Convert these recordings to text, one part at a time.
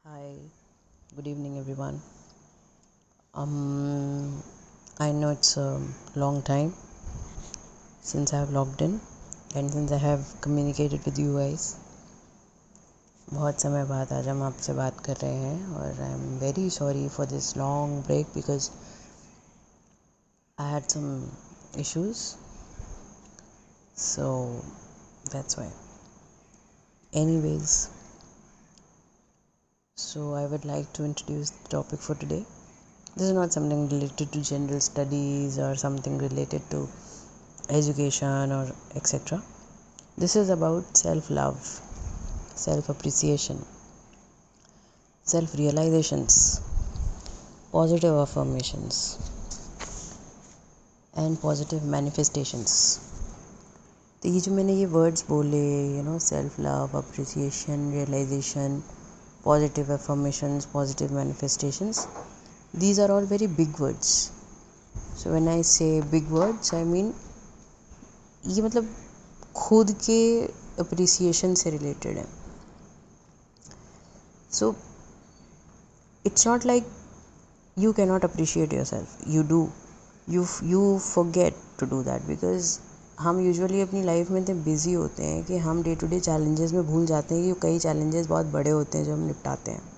Hi, good evening, everyone. I know it's a long time since I have logged in and since I have communicated with you guys. बहुत समय बाद आज हम आपसे बात कर रहे हैं और I am very sorry for this long break because I had some issues, so that's why. Anyways, so I would like to introduce the topic for today. This is not something related to general studies or something related to education or etc. This is about self-love, self-appreciation, self-realizations, positive affirmations and positive manifestations. तो ये जो मैंने ये words बोले, self love, appreciation, realisation, positive affirmations, positive manifestations, these are all very big words. So when I say big words, I mean ये मतलब खुद के अप्रिसिएशन से रिलेटेड है. So it's not like you cannot appreciate yourself. You do. You forget to do that because हम usually अपनी life में इतने बिजी होते हैं कि हम डे टू डे चैलेंजेस में भूल जाते हैं कि कई चैलेंजेस बहुत बड़े होते हैं जो हम निपटाते हैं.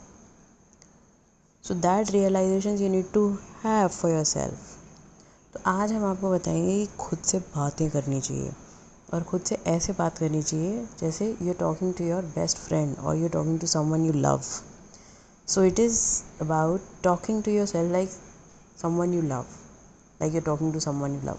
So that realisation you need to have for your self. तो आज हम आपको बताएंगे कि खुद से बातें करनी चाहिए और खुद से ऐसे बात करनी चाहिए जैसे you are talking to your best friend और you are talking to someone you love. So it is about talking to your self like someone you love, like you are talking to someone you love.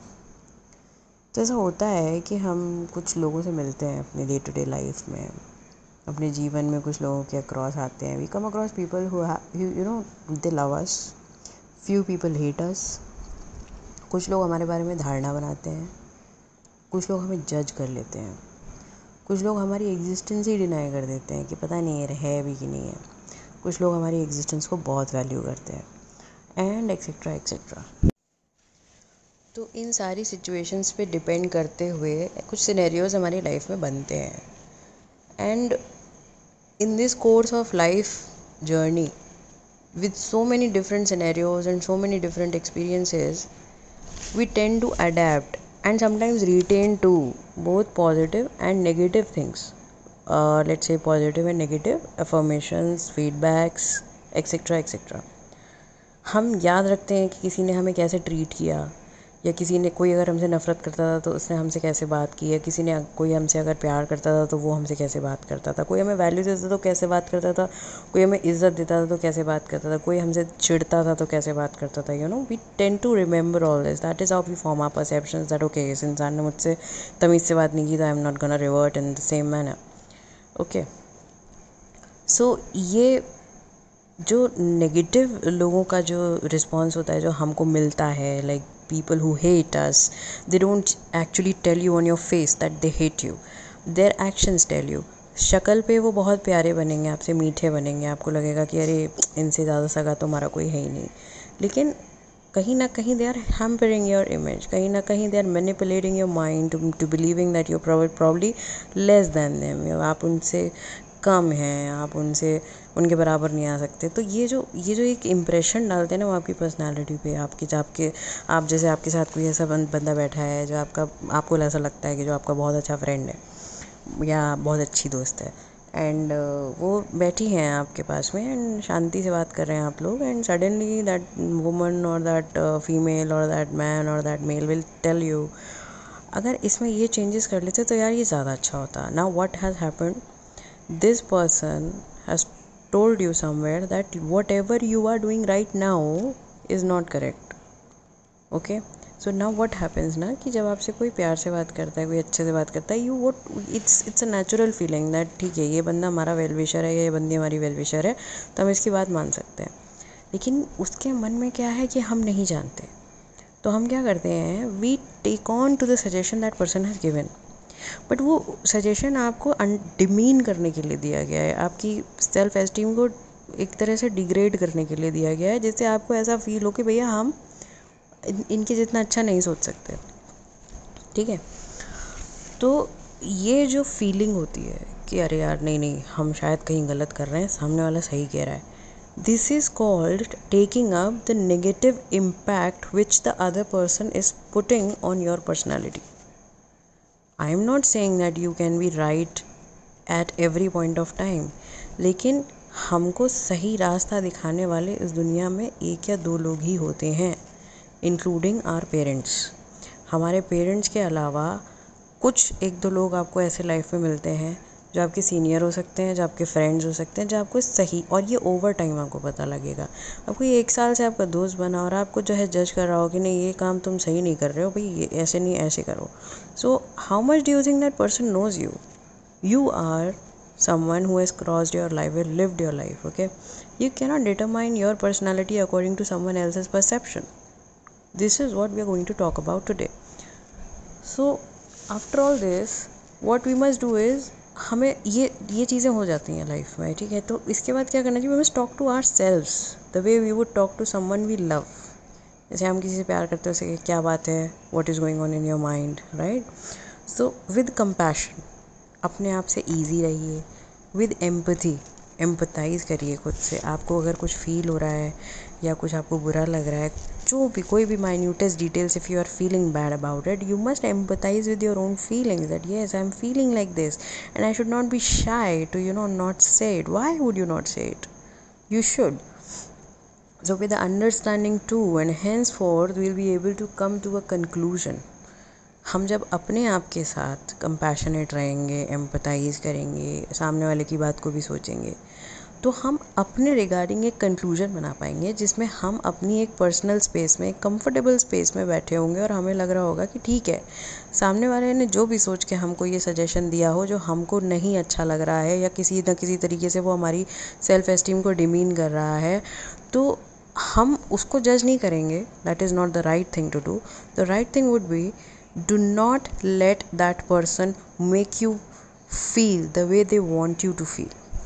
तो ऐसा होता है कि हम कुछ लोगों से मिलते हैं अपने डे टू डे लाइफ में, अपने जीवन में कुछ लोगों के अक्रॉस आते हैं. We come across people who they love us, few people hate us. कुछ लोग हमारे बारे में धारणा बनाते हैं, कुछ लोग हमें जज कर लेते हैं, कुछ लोग हमारी एग्जिस्टेंस ही डिनाई कर देते हैं कि पता नहीं है भी कि नहीं है. कुछ लोग हमारी एग्जिस्टेंस को बहुत वैल्यू करते हैं एंड एक्सेट्रा एक्सेट्रा. तो इन सारी सिचुएशंस पे डिपेंड करते हुए कुछ सिनेरियोज़ हमारी लाइफ में बनते हैं. And in this course of life journey with so many different scenarios and so many different experiences, we tend to adapt and sometimes retain to both positive and negative things. Let's say positive and negative affirmations, feedbacks, etc etc. हम याद रखते हैं कि किसी ने हमें कैसे treat किया, या किसी ने कोई अगर हमसे नफ़रत करता था तो उसने हमसे कैसे बात की, या किसी ने कोई हमसे अगर प्यार करता था तो वो हमसे कैसे बात करता था, कोई हमें वैल्यू देता था तो कैसे बात करता था, कोई हमें इज़्ज़त देता था तो कैसे बात करता था, कोई हमसे चिढ़ता था तो कैसे बात करता था. We tend to remember all this. That is how we form our perceptions that okay इस इंसान ने मुझसे तमीज़ से बात नहीं की तो I am not gonna revert in the same manner. Okay, so ये जो नेगेटिव लोगों का जो रिस्पॉन्स होता है जो हमको मिलता है, like people who hate us, they don't actually tell you on your face that they hate you. Their actions tell you. शक्ल पे वो बहुत प्यारे बनेंगे, आपसे मीठे बनेंगे, आपको लगेगा कि अरे इनसे ज़्यादा सगा तो हमारा कोई है ही नहीं. लेकिन कहीं ना कहीं they are hampering your image, कहीं ना कहीं they are manipulating your mind to believing that you probably less than them. आप उनसे कम हैं, आप उनसे उनके बराबर नहीं आ सकते. तो ये जो एक इम्प्रेशन डालते हैं ना वो आपकी पर्सनालिटी पे, आप जैसे आपके साथ कोई ऐसा बंदा बैठा है जो आपको ऐसा लगता है कि जो आपका बहुत अच्छा फ्रेंड है या बहुत अच्छी दोस्त है, एंड वो बैठी हैं आपके पास में एंड शांति से बात कर रहे हैं आप लोग, एंड सडनली दैट वुमन और दैट फीमेल और दैट मैन और that male will tell you अगर इसमें ये चेंजेस कर लेते तो यार ये ज़्यादा अच्छा होता. Now what has happened, this person has told you somewhere that whatever you are doing right now is not correct. Okay, so now what happens ना कि जब आपसे कोई प्यार से बात करता है, कोई अच्छे से बात करता है, it's a natural feeling that ठीक है ये बंदा हमारा वेल विशर है या ये बंदी हमारी वेल विशर है तो हम इसकी बात मान सकते हैं. लेकिन उसके मन में क्या है कि हम नहीं जानते, तो हम क्या करते हैं, we take on to the suggestion that person has given. But वो सजेशन आपको डिमीन करने के लिए दिया गया है, आपकी सेल्फ एस्टीम को एक तरह से डिग्रेड करने के लिए दिया गया है, जिससे आपको ऐसा फील हो कि भैया हम इनके जितना अच्छा नहीं सोच सकते. ठीक है, तो ये जो फीलिंग होती है कि अरे यार नहीं नहीं, हम शायद कहीं गलत कर रहे हैं, सामने वाला सही कह रहा है. This is called taking up the negative impact which the other person is putting on your personality. I am not saying that you can be right at every point of time, लेकिन हमको सही रास्ता दिखाने वाले इस दुनिया में एक या दो लोग ही होते हैं, इंक्लूडिंग आवर पेरेंट्स. हमारे पेरेंट्स के अलावा कुछ एक दो लोग आपको ऐसे लाइफ में मिलते हैं जो आपके सीनियर हो सकते हैं, जो आपके फ्रेंड्स हो सकते हैं, जो आपको सही, और ये ओवर टाइम आपको पता लगेगा. आपको ये 1 साल से आपका दोस्त बना और आपको जो है जज कर रहा हो कि नहीं ये काम तुम सही नहीं कर रहे हो भाई, ये ऐसे नहीं ऐसे करो. So how much do you think that person knows you? You are someone who has crossed your life and lived your life, okay? You cannot determine your personality according to someone else's perception. This is what we are going to talk about today. So after all this, what we must do is, हमें ये चीज़ें हो जाती हैं life में, ठीक है? तो इसके बाद क्या करना चाहिए? We must talk to ourselves the way we would talk to someone we love. जैसे हम किसी से प्यार करते हैं, उसे क्या बात है, what is going on in your mind, right? So with compassion, अपने आप से ईजी रहिए. विद एम्पथी, एम्पथाइज़ करिए खुद से. आपको अगर कुछ फील हो रहा है या कुछ आपको बुरा लग रहा है, जो भी कोई भी minutest details, if you are feeling bad about it, you must empathise with your own feelings that yes I am feeling like this and I should not be shy to not say it. Why would you not say it? You should. So with the understanding too, and henceforth we'll be able to come to a conclusion. हम जब अपने आप के साथ compassionate रहेंगे, एम्पथाइज़ करेंगे, सामने वाले की बात को भी सोचेंगे, तो हम अपने रिगार्डिंग एक कंक्लूजन बना पाएंगे जिसमें हम अपनी एक पर्सनल स्पेस में, एक कंफर्टेबल स्पेस में बैठे होंगे और हमें लग रहा होगा कि ठीक है, सामने वाले ने जो भी सोच के हमको ये सजेशन दिया हो जो हमको नहीं अच्छा लग रहा है या किसी न किसी तरीके से वो हमारी सेल्फ एस्टीम को डिमीन कर रहा है, तो हम उसको जज नहीं करेंगे. That is not the right thing to do. The right thing would be, do not let that person make you feel the way they want you to feel.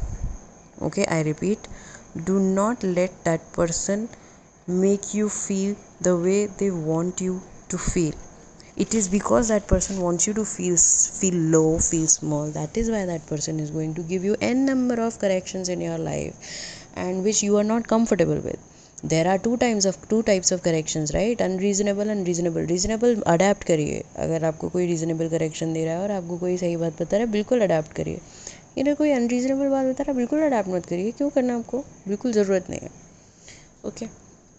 Okay, I repeat, do not let that person make you feel the way they want you to feel. It is because that person wants you to feel low, feel small. That is why that person is going to give you n number of corrections in your life and which you are not comfortable with. There are two types of corrections, right? Unreasonable and reasonable. Reasonable adapt करिए. अगर आपको कोई reasonable correction दे रहा है और आपको कोई सही बात बता रहा है, बिल्कुल अडेप्ट करिए. इधर कोई अनरीजनेबल बात बता रहा है, बिल्कुल अडेप्ट मत करिए. क्यों करना आपको? बिल्कुल ज़रूरत नहीं है. ओके,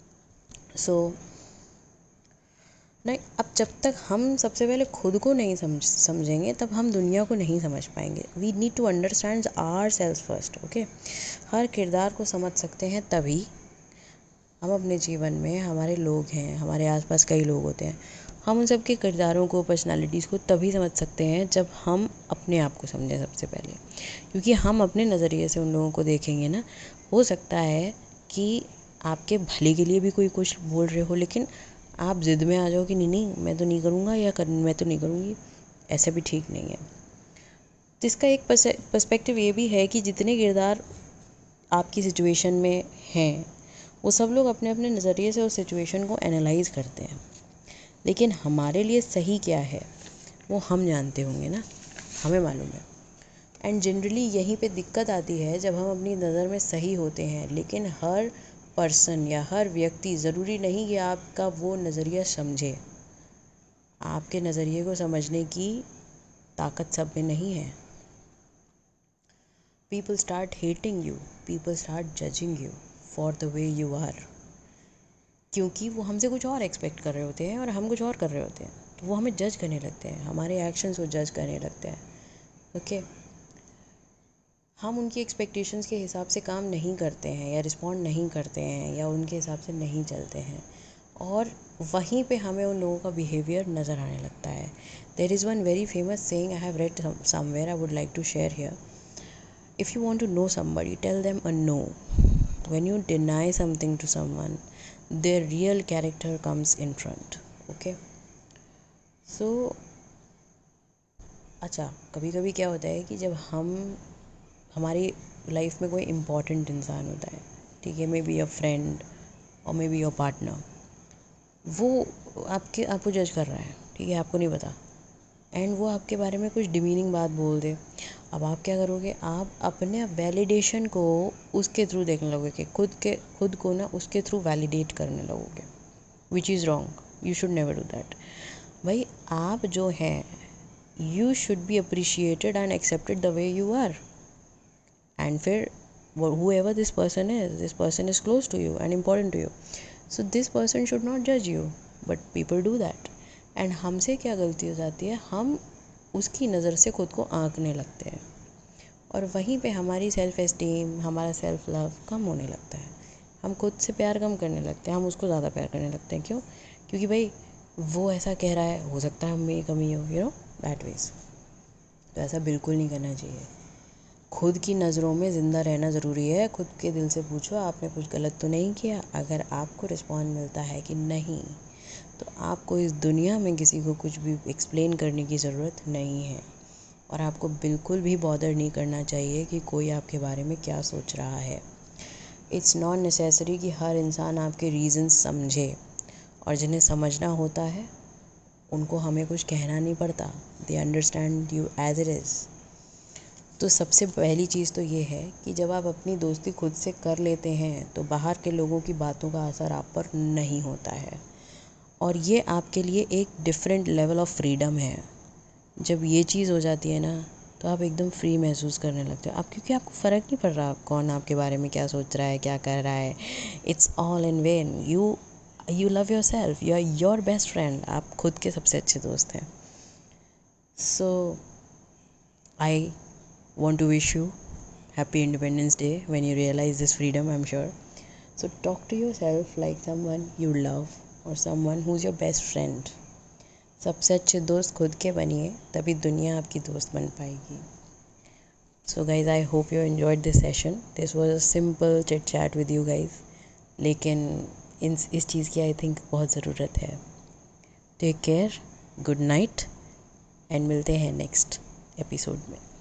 सो नहीं, अब जब तक हम सबसे पहले खुद को नहीं समझेंगे तब हम दुनिया को नहीं समझ पाएंगे. We need to understand our self first. Okay, हर किरदार को समझ सकते हैं तभी हम अपने जीवन में, हमारे लोग हैं, हमारे आसपास कई लोग होते हैं, हम उन सब के किरदारों को, पर्सनालिटीज़ को तभी समझ सकते हैं जब हम अपने आप को समझें सबसे पहले. क्योंकि हम अपने नज़रिए से उन लोगों को देखेंगे ना, हो सकता है कि आपके भले के लिए भी कोई कुछ बोल रहे हो, लेकिन आप ज़िद में आ जाओ कि नहीं नहीं मैं तो नहीं करूँगा या मैं तो नहीं करूँगी. ऐसा भी ठीक नहीं है. तो इसका एक पर्सपेक्टिव ये भी है कि जितने किरदार आपकी सिचुएशन में हैं, वो सब लोग अपने अपने नज़रिए से उस सिचुएशन को एनालाइज़ करते हैं, लेकिन हमारे लिए सही क्या है वो हम जानते होंगे ना, हमें मालूम है. एंड जनरली यहीं पे दिक्कत आती है जब हम अपनी नज़र में सही होते हैं, लेकिन हर पर्सन या हर व्यक्ति ज़रूरी नहीं कि आपका वो नज़रिया समझे. आपके नज़रिए को समझने की ताकत सब में नहीं है. People start hating you, people start judging you for the way you are, क्योंकि वो हमसे कुछ और एक्सपेक्ट कर रहे होते हैं और हम कुछ और कर रहे होते हैं, तो वो हमें जज करने लगते हैं, हमारे एक्शंस वो जज करने लगते हैं. ओके, हम उनकी एक्सपेक्टेशंस के हिसाब से काम नहीं करते हैं या रिस्पॉन्ड नहीं करते हैं या उनके हिसाब से नहीं चलते हैं, और वहीं पे हमें उन लोगों का बिहेवियर नज़र आने लगता है. There is one very famous saying I have read somewhere, I would like to share here. If you want to know somebody, tell them a no. When you deny something to someone, their real character comes in front. Okay, so अच्छा, कभी कभी क्या होता है कि जब हमारी life में कोई इम्पोर्टेंट इंसान होता है, ठीक है, मे बी योर फ्रेंड और मे बी योर पार्टनर, वो आपको जज कर रहा है, ठीक है, आपको नहीं पता, एंड वो आपके बारे में कुछ डिमीनिंग बात बोल दे, अब आप क्या करोगे, आप अपने वैलिडेशन को उसके थ्रू देखने लगोगे कि खुद को ना उसके थ्रू वैलिडेट करने लगोगे, which is wrong. You should never do that. भाई आप जो हैं, you should be appreciated and accepted the way you are. And फिर whoever this person is close to you and important to you, so this person should not judge you, but people do that. And हमसे क्या गलती हो जाती है, हम उसकी नज़र से खुद को आंकने लगते हैं और वहीं पे हमारी सेल्फ़ एस्टीम, हमारा सेल्फ़ लव कम होने लगता है. हम खुद से प्यार कम करने लगते हैं, हम उसको ज़्यादा प्यार करने लगते हैं. क्यों? क्योंकि भाई वो ऐसा कह रहा है, हो सकता है हम में कमी हो, यू नो, दैट वेज. तो ऐसा बिल्कुल नहीं करना चाहिए. खुद की नज़रों में ज़िंदा रहना ज़रूरी है. खुद के दिल से पूछो, आपने कुछ गलत तो नहीं किया. अगर आपको रिस्पॉन्स मिलता है कि नहीं, तो आपको इस दुनिया में किसी को कुछ भी एक्सप्लेन करने की ज़रूरत नहीं है. और आपको बिल्कुल भी बॉदर नहीं करना चाहिए कि कोई आपके बारे में क्या सोच रहा है. इट्स नॉट नेसेसरी कि हर इंसान आपके रीज़न्स समझे, और जिन्हें समझना होता है उनको हमें कुछ कहना नहीं पड़ता. They understand you as it is. तो सबसे पहली चीज़ तो ये है कि जब आप अपनी दोस्ती खुद से कर लेते हैं तो बाहर के लोगों की बातों का असर आप पर नहीं होता है, और ये आपके लिए एक डिफरेंट लेवल ऑफ फ्रीडम है. जब ये चीज़ हो जाती है ना, तो आप एकदम फ्री महसूस करने लगते हो. आप, क्योंकि आपको फ़र्क नहीं पड़ रहा कौन आपके बारे में क्या सोच रहा है, क्या कर रहा है. It's all in vain. You love your self. You are your best friend. आप खुद के सबसे अच्छे दोस्त हैं. सो आई want to wish you happy Independence Day when you realize this freedom, I'm sure. So talk to yourself like someone you love or someone who's your best friend. सबसे अच्छे दोस्त खुद के बनिए, तभी दुनिया आपकी दोस्त बन पाएगी. So guys, I hope you enjoyed this session. This was a simple chit chat with you guys. लेकिन इस चीज़ की I think बहुत ज़रूरत है. Take care, good night, and मिलते हैं नेक्स्ट एपिसोड में.